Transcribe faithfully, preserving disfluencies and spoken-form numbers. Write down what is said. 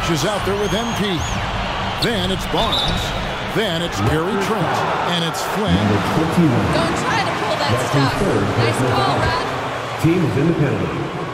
is out there with M P. Then it's Barnes. Then it's Gary Trent. And it's Flynn. Don't try to pull that stuff. Nice call, Rod. Team is in the penalty.